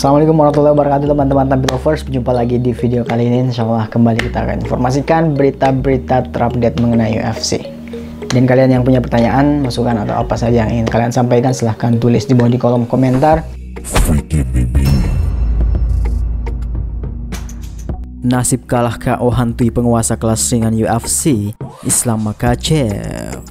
Assalamualaikum warahmatullahi wabarakatuh teman-teman Tampi Lovers. Berjumpa lagi di video kali ini. Insyaallah kembali kita akan informasikan berita-berita terupdate mengenai UFC. Dan kalian yang punya pertanyaan, masukan atau apa saja yang ingin kalian sampaikan, silahkan tulis di bawah di kolom komentar. Nasib kalah KO hantui penguasa kelas ringan UFC, Islam Makhachev.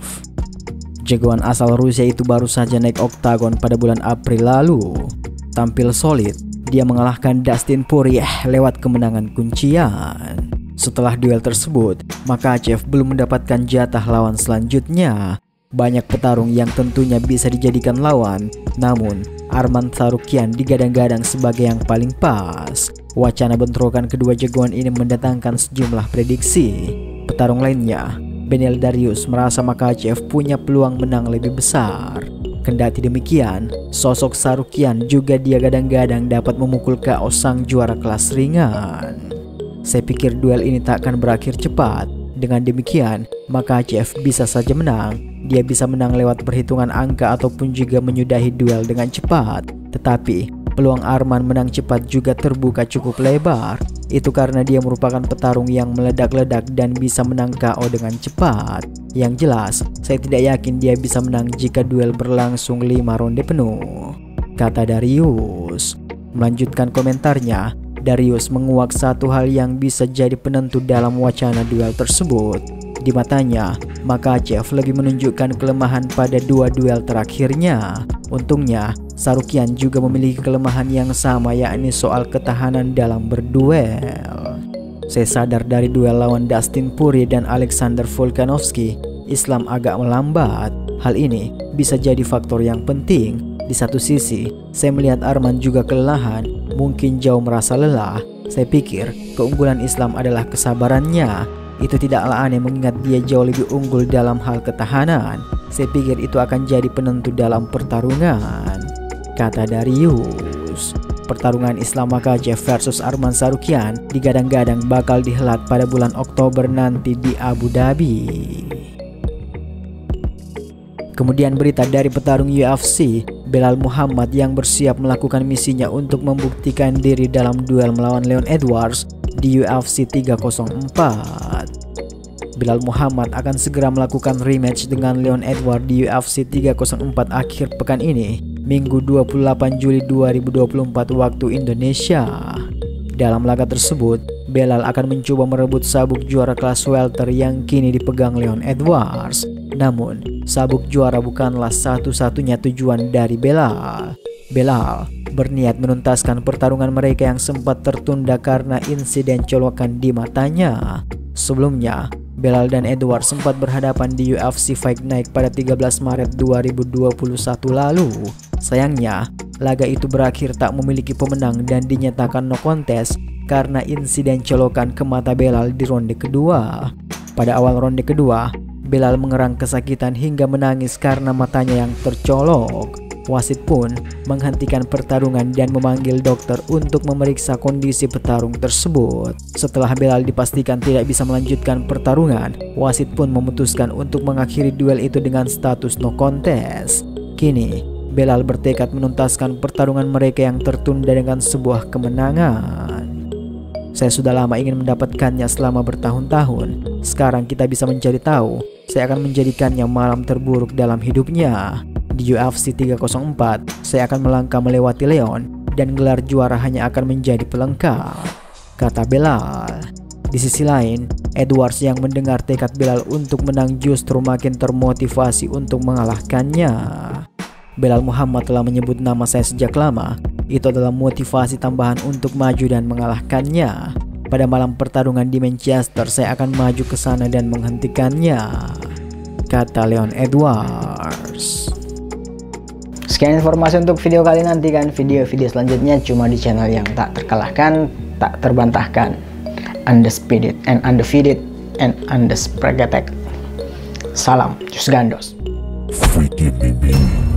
Jagoan asal Rusia itu baru saja naik oktagon pada bulan April lalu. Tampil solid, dia mengalahkan Dustin Poirier lewat kemenangan kuncian. Setelah duel tersebut, Makhachev belum mendapatkan jatah lawan selanjutnya. Banyak petarung yang tentunya bisa dijadikan lawan, namun Arman Tsarukyan digadang-gadang sebagai yang paling pas. Wacana bentrokan kedua jagoan ini mendatangkan sejumlah prediksi. Petarung lainnya, Beneil Dariush, merasa Makhachev punya peluang menang lebih besar. Kendati demikian, sosok Tsarukyan juga dia gadang-gadang dapat memukul KO sang juara kelas ringan. Saya pikir duel ini tak akan berakhir cepat. Dengan demikian, Makhachev bisa saja menang. Dia bisa menang lewat perhitungan angka ataupun juga menyudahi duel dengan cepat. Tetapi, peluang Arman menang cepat juga terbuka cukup lebar. Itu karena dia merupakan petarung yang meledak-ledak dan bisa menang KO dengan cepat. Yang jelas, saya tidak yakin dia bisa menang jika duel berlangsung 5 ronde penuh, kata Dariush. Melanjutkan komentarnya, Dariush menguak satu hal yang bisa jadi penentu dalam wacana duel tersebut. Di matanya, Makhachev lebih menunjukkan kelemahan pada dua duel terakhirnya. Untungnya, Tsarukyan juga memiliki kelemahan yang sama, yakni soal ketahanan dalam berduel. Saya sadar dari duel lawan Dustin Poirier dan Alexander Volkanovski, Islam agak melambat. Hal ini bisa jadi faktor yang penting. Di satu sisi, saya melihat Arman juga kelelahan, mungkin jauh merasa lelah. Saya pikir keunggulan Islam adalah kesabarannya. Itu tidaklah aneh mengingat dia jauh lebih unggul dalam hal ketahanan. Saya pikir itu akan jadi penentu dalam pertarungan, kata Dariush. Pertarungan Islam Makhachev versus Arman Tsarukyan digadang-gadang bakal dihelat pada bulan Oktober nanti di Abu Dhabi. Kemudian berita dari petarung UFC, Belal Muhammad yang bersiap melakukan misinya untuk membuktikan diri dalam duel melawan Leon Edwards di UFC 304. Belal Muhammad akan segera melakukan rematch dengan Leon Edwards di UFC 304 akhir pekan ini, Minggu 28 Juli 2024 waktu Indonesia. Dalam laga tersebut, Belal akan mencoba merebut sabuk juara kelas welter yang kini dipegang Leon Edwards. Namun, sabuk juara bukanlah satu-satunya tujuan dari Belal. Belal berniat menuntaskan pertarungan mereka yang sempat tertunda karena insiden colokan di matanya. Sebelumnya, Belal dan Edwards sempat berhadapan di UFC Fight Night pada 13 Maret 2021 lalu. Sayangnya, laga itu berakhir tak memiliki pemenang dan dinyatakan no contest karena insiden colokan ke mata Belal di ronde kedua. Pada awal ronde kedua, Belal mengerang kesakitan hingga menangis karena matanya yang tercolok. Wasit pun menghentikan pertarungan dan memanggil dokter untuk memeriksa kondisi petarung tersebut. Setelah Belal dipastikan tidak bisa melanjutkan pertarungan, wasit pun memutuskan untuk mengakhiri duel itu dengan status no contest. Kini, Belal bertekad menuntaskan pertarungan mereka yang tertunda dengan sebuah kemenangan. Saya sudah lama ingin mendapatkannya selama bertahun-tahun. Sekarang kita bisa mencari tahu. Saya akan menjadikannya malam terburuk dalam hidupnya. Di UFC 304, saya akan melangkah melewati Leon dan gelar juara hanya akan menjadi pelengkap, kata Belal. Di sisi lain, Edwards yang mendengar tekad Belal untuk menang justru makin termotivasi untuk mengalahkannya. Belal Muhammad telah menyebut nama saya sejak lama. Itu adalah motivasi tambahan untuk maju dan mengalahkannya. Pada malam pertarungan di Manchester, saya akan maju ke sana dan menghentikannya, kata Leon Edwards. Sekian informasi untuk video kali ini. Nantikan video-video selanjutnya cuma di channel yang tak terkalahkan, tak terbantahkan, undisputed and undefeated and undisputed. Salam Jus Gandos.